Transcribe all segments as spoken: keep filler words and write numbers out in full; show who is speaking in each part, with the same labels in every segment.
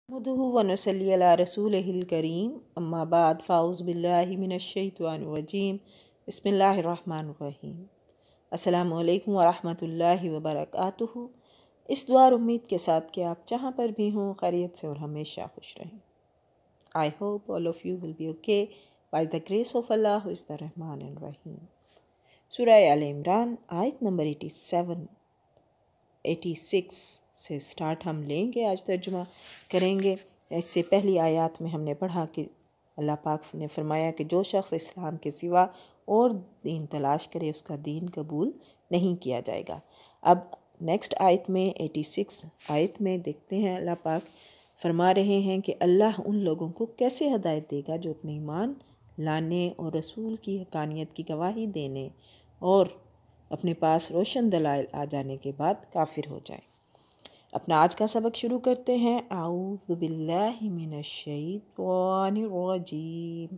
Speaker 1: नहमदुहु व नसल्ली अला रसूलिहिल करीम अम्मा बाद फ़ाउज़ बिल्लाहि मिनश शैतानिर रजीम बिस्मिल्लाहिर रहमानिर रहीम। अस्सलामु अलैकुम व रहमतुल्लाहि व बरकातुहू। इस दुआ और उम्मीद के साथ कि आप जहाँ पर भी हों खैरियत से और हमेशा खुश रहें। I hope all of you will be okay by the grace of Allah who is the रहमानिर रहीम। सूरह अल-इमरान आयत number eighty seven eighty six से स्टार्ट हम लेंगे, आज तर्जुमा करेंगे। इससे पहली आयत में हमने पढ़ा कि अल्लाह पाक ने फरमाया कि जो शख्स इस्लाम के सिवा और दीन तलाश करे उसका दीन कबूल नहीं किया जाएगा। अब नेक्स्ट आयत में एटी सिक्स आयत में देखते हैं अल्लाह पाक फरमा रहे हैं कि अल्लाह उन लोगों को कैसे हदायत देगा जो अपने ईमान लाने और रसूल की हकानियत की गवाही देने और अपने पास रोशन दलाइल आ जाने के बाद काफिर हो जाए। अपना आज का सबक शुरू करते हैं। आऊज़ु बिल्लाहि मिनश शैतानिर रजीम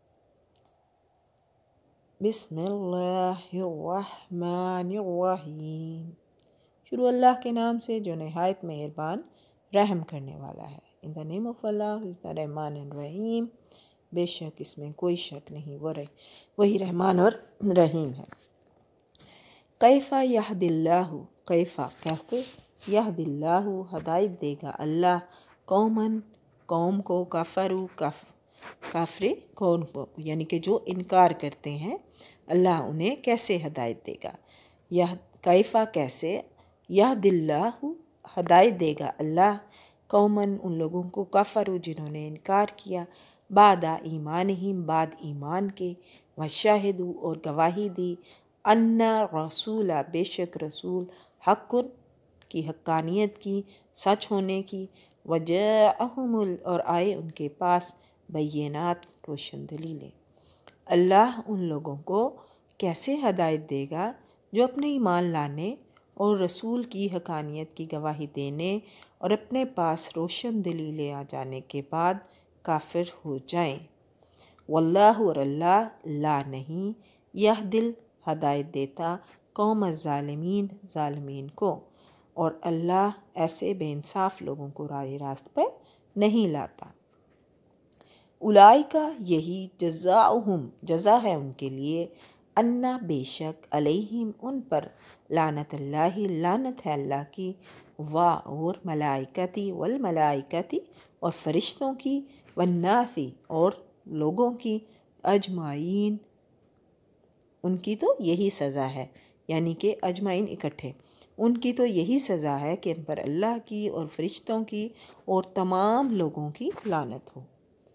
Speaker 1: बिस्मिल्लाहिर रहमानिर रहीम। शुरू अल्लाह के नाम से जो नहायत मेहरबान रहम करने वाला है। In the name of Allah is the रहमान एंड रहीम। बेशक इसमें कोई शक नहीं, वो रही वही रहमान और रहीम है। कैफ़ा यहदिल्लाहु, कैफ़ा कैसे, यहदिल्लाहु हदायत देगा अल्लाह, कौमन कौम को, काफरू काफ काफरे कौम को, यानी कि जो इनकार करते हैं अल्लाह उन्हें कैसे हदायत देगा। यह कैफ़ा कैसे, यहदिल्लाहु हदायत देगा अल्लाह, कौमन उन लोगों को, काफरू जिन्होंने इनकार किया, बादा ईमानिहिम बाद ईमान के, व शाहिदू और गवाही दी, अन्ना रसूला बेशक रसूल, हक़्क़ुन की हक्कानियत की, सच होने की, वजाअहुमुल और आए उनके पास, बैयनात रोशन दलीलें। अल्लाह उन लोगों को कैसे हदायत देगा जो अपने ईमान लाने और रसूल की हकानियत की गवाही देने और अपने पास रोशन दलीलें आ जाने के बाद काफिर हो जाएं। वल्लाहु और अल्लाह ला नहीं, यह दिल हदायत देता, कौम ज़ालिमीन ज़ालिमीन को, और अल्लाह ऐसे बेइंसाफ लोगों को राह रास्त पर नहीं लाता। उलाइका यही जज़ाउहुम जज़ा है उनके लिए, अन्ना बेशक अलैहिम उन पर, लानत अल्लाहि लानत है अल्लाह की, वा और मलाइकती वल मलाइकती और फरिश्तों की, वन्नासी और लोगों की, अजमाइन उनकी तो यही सज़ा है, यानी कि अजमाइन इकट्ठे, उनकी तो यही सज़ा है कि इन पर अल्लाह की और फरिश्तों की और तमाम लोगों की लानत हो।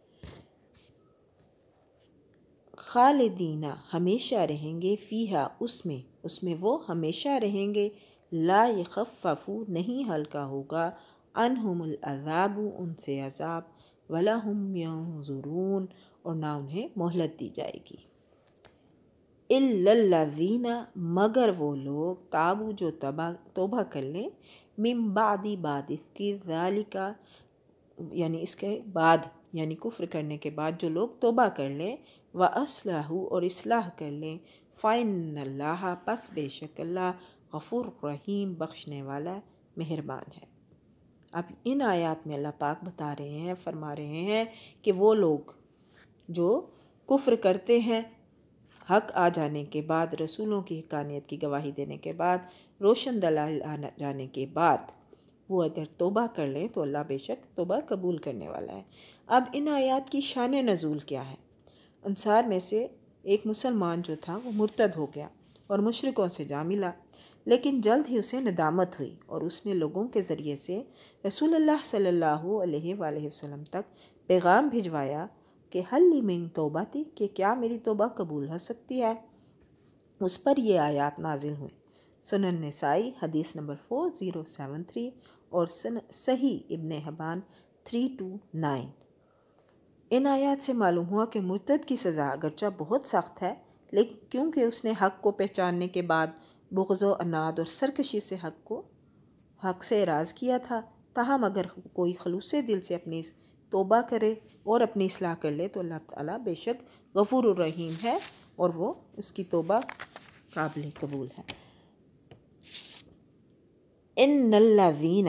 Speaker 1: खालिदीना हमेशा रहेंगे, फ़ीहा उसमें उसमें वो हमेशा रहेंगे, ला यख़फ़फ़ु नहीं हल्का होगा, अनहुमुल अज़ाबु उनसे अज़ाब, वला हुम यंज़ुरून और ना उन्हें मोहलत दी जाएगी। इल्लल्लज़ीना मगर वो लोग, ताबू जो तबा तोबा कर लें, मिन बादी बाद इसकी, ज़ालिका यानी इसके बाद यानी कुफ्र करने के बाद जो लोग तोबा कर लें, व अस्लहू और इस्लाह कर लें, फ़इन्नल्लाह पस बेशक अल्लाह गफ़ूर रहीम बख्शने वाला मेहरबान है। अब इन आयात में अल्लाह पाक बता रहे हैं, फरमा रहे हैं कि वो लोग जो कुफ्र करते हैं हक आ जाने के बाद, रसूलों की हकानियत की गवाही देने के बाद, रोशन दलाइल आ जाने के बाद, वो अगर तोबा कर लें तो अल्लाह बेशक तोबा कबूल करने वाला है। अब इन आयात की शान नज़ूल क्या है। अंसार में से एक मुसलमान जो था वो मुर्तद हो गया और मुशरिकों से जा मिला, लेकिन जल्द ही उसे नदामत हुई और उसने लोगों के ज़रिए से रसूल अल्लाह सल्लल्लाहु अलैहि वसल्लम तक पैगाम भिजवाया कि हल्ली मिन तौबाती कि क्या मेरी तौबा कबूल हो सकती है। उस पर ये आयत नाजिल हुई। सुनन निसाई हदीस number four zero seven three और सही इब्ने हबान थ्री टू नाइन। इन आयत से मालूम हुआ कि मुर्तद की सज़ा अगरचा बहुत सख्त है, लेकिन क्योंकि उसने हक़ को पहचानने के बाद बुग़्ज़ व अनाद और सरकशी से हक़ को हक़ से एराज़ किया था, ताहम अगर कोई खलूसे दिल से अपनी तोबा करे और अपनी इस्लाह कर ले तो अल्लाह ताला बेशक गफ़ूर रहीम है और वो उसकी तोबा काबिल कबूल है। इन्नल्लज़ीना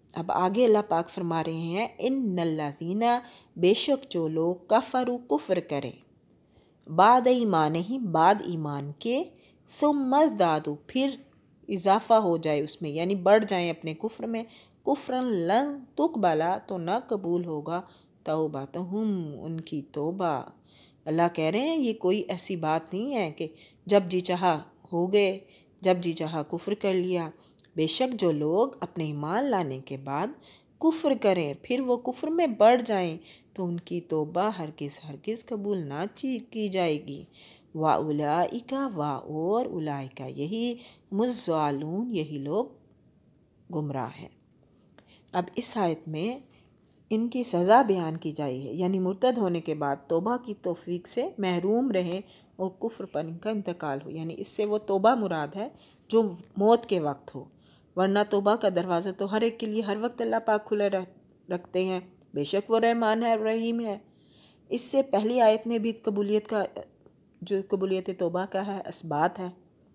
Speaker 1: اب آگے اللہ پاک فرما رہے ہیں ان الذین، بے شک جو لوگ کفروا کفر کریں، بعد ایمان ہی بعد ایمان کے، ثم ازدادوا پھر اضافہ ہو جائے اس میں، یعنی بڑھ جائیں اپنے کفر میں، کفرن لن تقبلا تو نہ قبول ہوگا توبتہم ان کی توبہ۔ اللہ کہہ رہے ہیں یہ کوئی ایسی بات نہیں ہے کہ جب جی چاہا ہو گئے، جب جی چاہا کفر کر لیا۔ بے شک جو لوگ اپنے ایمان لانے کے بعد کفر کریں پھر وہ کفر میں بڑھ جائیں تو ان کی توبہ ہرگز ہرگز قبول نہ کی جائے گی۔ وَأُولَئِکَ و اور اولئک یہی مُضَّلُونَ یہی لوگ گمراہ ہیں۔ اب اس آیت میں ان کی سزا بیان کی جائی ہے، یعنی مرتد ہونے کے بعد توبہ کی توفیق سے محروم رہے اور کفر پر ان کا انتقال ہو، یعنی اس سے وہ توبہ مراد ہے جو موت کے وقت ہو، ورنہ توبہ کا دروازہ تو ہر ایک کے لیے ہر وقت اللہ پاک کھلے رکھتے ہیں، بے شک وہ رحمان ہے رحیم ہے۔ اس سے پہلی آیت میں بھی قبولیت کا جو قبولیت توبہ کا ہے اسبات ہے۔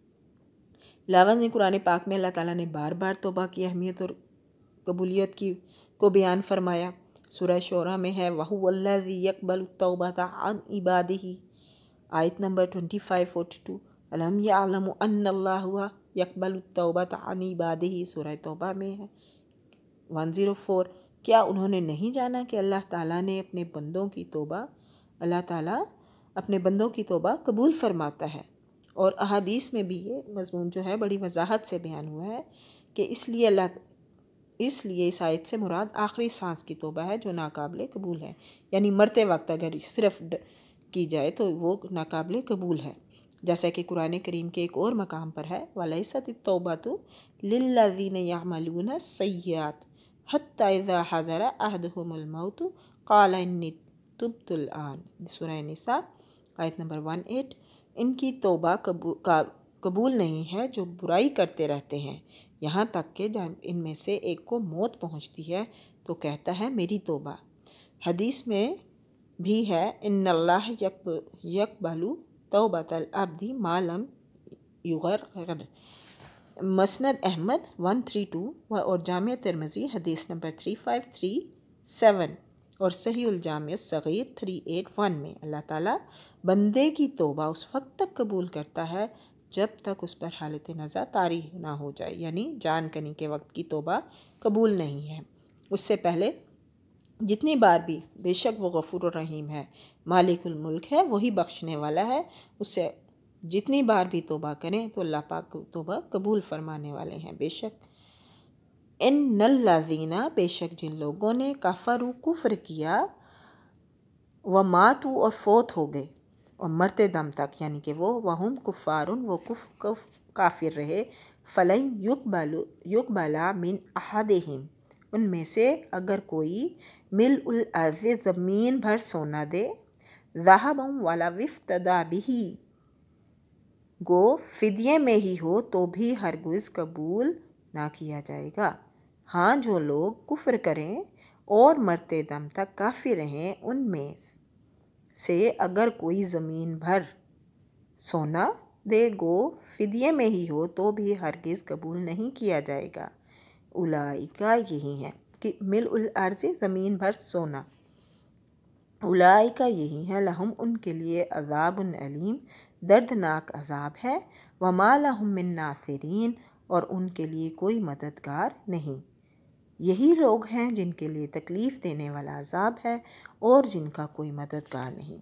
Speaker 1: لاوز نے قرآن پاک میں اللہ تعالیٰ نے بار بار توبہ کی اہمیت اور قبولیت کی کو بیان فرمایا۔ سورہ شورى میں ہے وَهُوَ الَّذِي يَقْبَلُ التَّوْبَةَ عَنْ عِبَادِهِ، آیت نمبر پچیس بائیس، أَلَمْ يَعْلَمُوا أَنَّ اللَّهَ يَقْبَلُ التَّوْبَةَ عَنْ عِبَادِهِ، سورہ توبہ میں ہے ایک سو چار۔ کیا انہوں نے نہیں جانا کہ اللہ تعالیٰ نے اپنے بندوں کی توبہ اللہ تعالیٰ اپنے بندوں کی توبہ قبول فرماتا ہے، اور احادیث میں بھی یہ مضمون جو ہے بڑی وضاحت سے بیان ہوا ہے کہ اس لیے اللہ اس لیے اس آیت سے مراد آخری سانس کی توبہ ہے جو ناقابل قبول ہے، یعنی مرتے وقت اگر صرف کی جائے تو وہ ناقابل قبول ہے، جیسا کہ قرآن کریم کے ایک اور مقام پر ہے وَلَيْسَتِ التَّوْبَةُ لِلَّذِينَ يَعْمَلُونَ السَّيِّئَاتِ حَتَّى إِذَا حَضَرَ أَحَدَهُمُ الْمَوْتُ قَالَ إِنِّي تُبْتُ الْآنَ، سورہ نساء آیت نمبر اٹھارہ۔ ان کی توبہ قبول نہیں ہے جو برائی کرتے رہتے ہیں یہاں تک کہ جب ان میں سے ایک کو موت پہنچتی ہے تو کہتا ہے میری توبہ۔ حدیث میں بھی ہے ان اللہ یقبل توبۃ العبد ما لم یغرغر، مسند احمد ایک سو بتیس اور جامع ترمذی حدیث نمبر تین ہزار پانچ سو سیون اور صحیح الجامع الصغیر تین سو اٹھاسی میں اللہ تعالیٰ بندے کی توبہ اس وقت تک قبول کرتا ہے جب تک اس پر حالت نزا طاری نہ ہو جائے، یعنی جان کنی کے وقت کی توبہ قبول نہیں ہے، اس سے پہلے جتنی بار بھی، بے شک وہ غفور الرحیم ہے، مالک الملک ہے، وہی بخشنے والا ہے، اس سے جتنی بار بھی توبہ کریں تو اللہ پاک توبہ قبول فرمانے والے ہیں۔ بے شک ان الذین، بے شک جن لوگوں نے کفروا کفر کیا، وماتوا اور فوت ہو گئے اور مرتے دم تک، یعنی کہ وہ وہم کفارن وہ کف کف کافر رہے، فلن یقبل یقبل من احدہم ان میں سے اگر کوئی ملء الارض زمین بھر سونا دے، ذہبا ولو افتدی بہ گو فدیے میں ہی ہو تو بھی ہرگز قبول نہ کیا جائے گا۔ ہاں جو لوگ کفر کریں اور مرتے دم تک کافر رہیں ان میں سے اگر کوئی زمین بھر سونا دے گو فدیے میں ہی ہو تو بھی ہرگز قبول نہیں کیا جائے گا۔ اولئک یہی ہیں کہ ملء الارض زمین بھر سونا، اولئک یہی ہیں لہم ان کے لیے عذاب علیم دردناک عذاب ہے، وما لہم من ناصرین اور ان کے لیے کوئی مددگار نہیں۔ یہی لوگ ہیں جن کے لیے تکلیف دینے والا عذاب ہے اور جن کا کوئی مددگار نہیں۔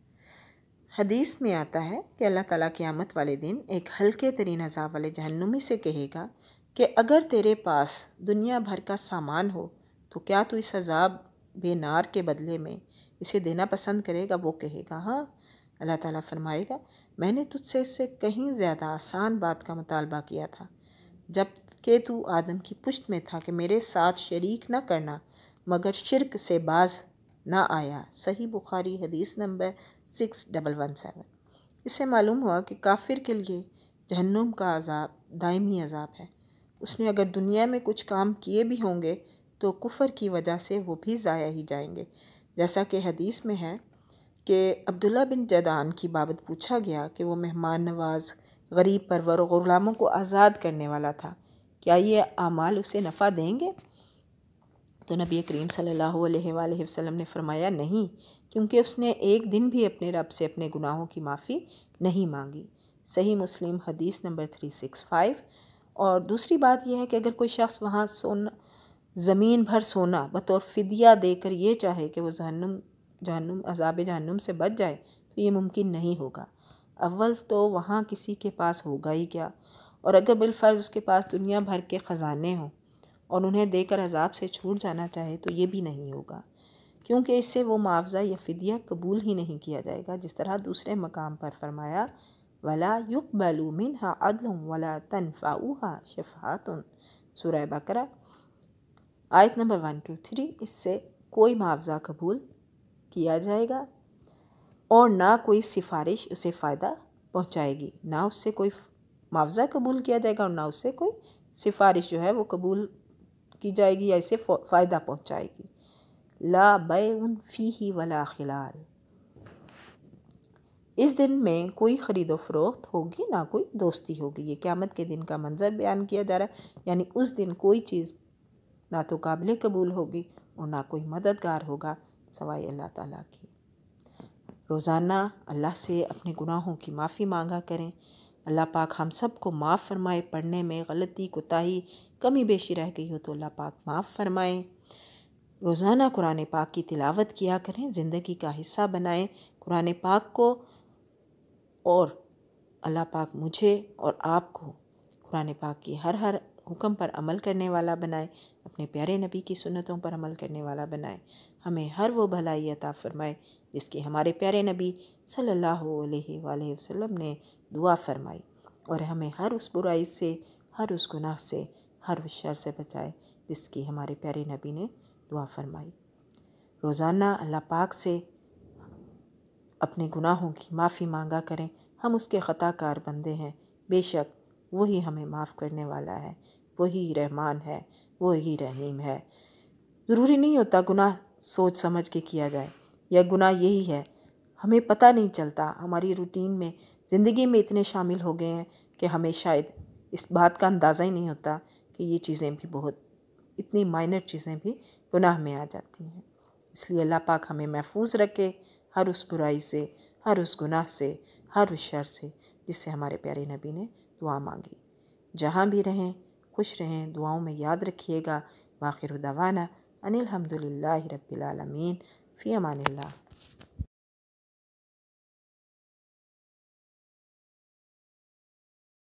Speaker 1: حدیث میں آتا ہے کہ اللہ تعالیٰ قیامت والے دن ایک ہلکے ترین عذاب والے جہنمی سے کہے گا کہ اگر تیرے پاس دنیا بھر کا سامان ہو تو کیا تو اس عذاب بے نار کے بدلے میں اسے دینا پسند کرے گا؟ وہ کہے گا ہاں۔ اللہ تعالیٰ فرمائے گا میں نے تجھ سے اس سے کہیں زیادہ آسان بات کا مطالبہ کیا تھا جب کہ تو آدم کی پشت میں تھا کہ میرے ساتھ شریک نہ کرنا، مگر شرک سے باز نہ آیا۔ صحیح بخاری حدیث number six double one seven. اس سے معلوم ہوا کہ کافر کے لیے جہنم کا عذاب دائمی عذاب ہے۔ اس نے اگر دنیا میں کچھ کام کیے بھی ہوں گے تو کفر کی وجہ سے وہ بھی ضائع ہی جائیں گے، جیسا کہ حدیث میں ہے کہ عبداللہ بن جدعان کی بابت پوچھا گیا کہ وہ مہمان نواز، غریب پرور اور غلاموں کو آزاد کرنے والا تھا، کیا یہ اعمال اسے نفع دیں گے؟ تو نبی کریم صلی اللہ علیہ وآلہ وسلم نے فرمایا نہیں، کیونکہ اس نے ایک دن بھی اپنے رب سے اپنے گناہوں کی معافی نہیں مانگی۔ صحیح مسلم حدیث نمبر تین سو پچاس۔ اور دوسری بات یہ ہے کہ اگر کوئی شخص وہاں سونا زمین بھر سونا بطور فدیہ دے کر یہ چاہے کہ وہ جہنم جہنم عذاب جہنم سے بچ جائے تو یہ ممکن نہیں ہوگا۔ اول تو وہاں کسی کے پاس ہوگا ہی کیا، اور اگر بالفرض اس کے پاس دنیا بھر کے خزانے ہوں اور انہیں دے کر عذاب سے چھوٹ جانا چاہے تو یہ بھی نہیں ہوگا، کیونکہ اس سے وہ معاوضہ یا فدیہ قبول ہی نہیں کیا جائے گا، جس طرح دوسرے مقام پر فرمایا وَلَا يُقْبَلُ مِنْهَا عَدْلٌ وَلَا تَنْفَعُهَا شَفَاعَةٌ سورہ بقرہ آیت نمبر ایک دو تین۔ اس سے کوئی معاوضہ قبول کیا جائے گا اور نہ کوئی سفارش اسے فائدہ پہنچائے گی، نہ اس سے کوئی معاوضہ قبول کیا جائے گا اور نہ اس سے کوئی سفارش جو ہے وہ قبول کی جائے گی یا اسے فائدہ پہنچائے گی۔ لا بیع فیہ ولا خلال، اس دن میں کوئی خرید و فروخت ہوگی نہ کوئی دوستی ہوگی۔ یہ قیامت کے دن کا منظر بیان کیا جا رہا ہے، یعنی اس دن کوئی چیز نہ تو قابل قبول ہوگی اور نہ کوئی مددگار ہوگا سوائے اللہ تعالیٰ کی۔ روزانہ اللہ سے اپنے گناہوں کی معافی مانگا کریں، اللہ پاک ہم سب کو معاف فرمائے۔ پڑھنے میں غلطی کوتاہی کمی بیشی رہ گئی ہو تو اللہ پاک معاف فرمائے۔ روزانہ قرآن پاک کی تلاوت کیا کریں، زندگی کا حصہ بنائیں قرآن پاک کو، اور اللہ پاک مجھے اور آپ کو قرآن پاک کی ہر ہر حکم پر عمل کرنے والا بنائے، اپنے پیارے نبی کی سنتوں پر عمل کرنے والا بنائے، ہمیں ہر وہ بھلائی عطا فرمائے جس کی ہمارے پیارے نبی صلی اللہ علیہ وآلہ وسلم نے دعا فرمائی، اور ہمیں ہر اس برائی سے، ہر اس گناہ سے، ہر اس شر سے بچائے جس کی ہمارے پیارے نبی نے دعا فرمائی۔ روزانہ اللہ پاک سے اپنے گناہوں کی معافی مانگا کریں، ہم اس کے خطا کار بندے ہیں، بے شک وہی ہمیں معاف کرنے والا ہے، وہی رحمان ہے، وہی رحیم ہے۔ ضروری نہیں ہوتا گناہ سوچ سمجھ کے کیا جائے، یا گناہ یہی ہے ہمیں پتہ نہیں چلتا، ہماری روٹین میں زندگی میں اتنے شامل ہو گئے ہیں کہ ہمیں شاید اس بات کا اندازہ ہی نہیں ہوتا کہ یہ چیزیں بھی بہت اتنی مائنر چیزیں بھی گناہ میں آ جاتی ہیں۔ اس لیے اللہ پاک ہمیں محفوظ رکھے ہر اس برائی سے، ہر اس گناہ سے، ہر اس شر سے جس سے ہمارے پیارے نبی نے دعا مانگی۔ جہاں بھی رہیں خوش رہیں، دعاؤں میں یاد رکھیے گا۔ وآخر دعوانا ان الحمد للہ رب العالمین، فی امان اللہ۔